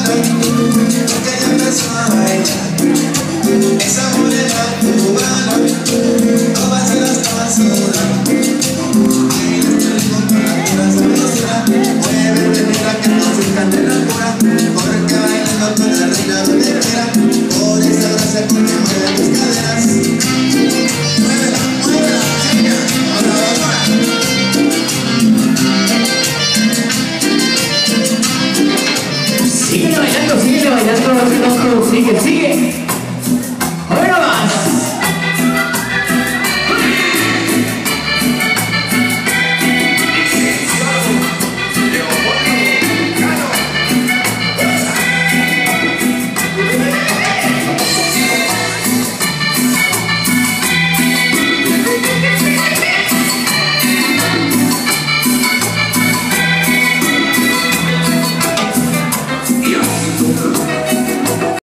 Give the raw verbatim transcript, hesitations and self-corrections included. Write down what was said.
porque ella empezó a bailar. Esa morena cubana, todas se la estaban sudando. Ahí le estoy con la pura sabrosura. Mueve, mira que no fijan de la pura. Corre que bailando con la reina donde quiera. Por esa gracia porque mueve tus caderas. Muévela, muévela, chica, ahora ahora. Sigue bailando, sigue bailando, sigue, sigue.